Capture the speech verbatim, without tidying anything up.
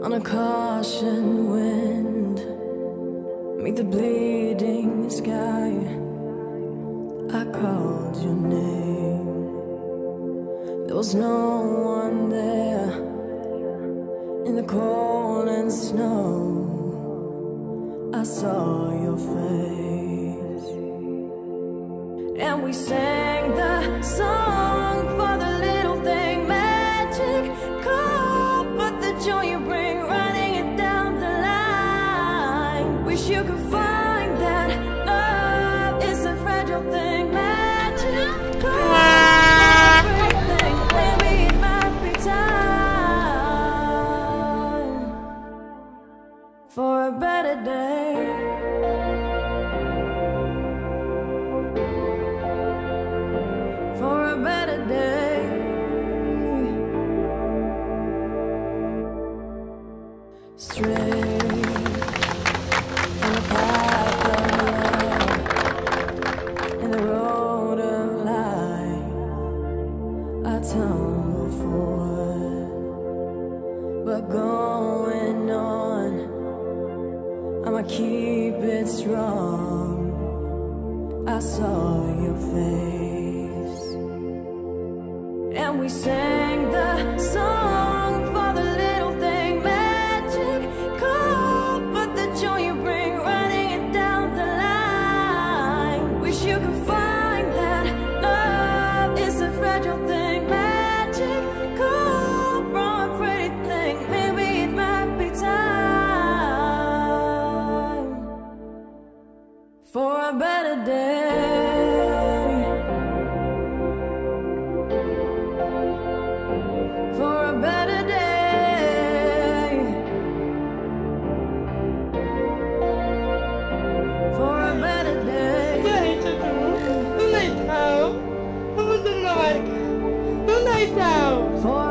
on a caution wind, meet the bleeding sky. I called your name. There was no one there in the cold and snow. I saw your face, and we sang the song for the little thing. Magic call, but the joy you bring, running it down the line. Wish you could find that love is a fragile thing. Magic call, everything. Maybe it might be time for a better day. For a better day. Straight from the path of love and the road of life, I tumble forward, but going on, I'ma keep it strong. I saw your face, and we sang the song for the little thing. Magic call, but the joy you bring, running it down the line. Wish you could find that love is a fragile thing. Magic call from a pretty thing. Maybe it might be time for a better day. For a better day. For a better day. Gente, no Natal, vamos no Natal. No Natal. For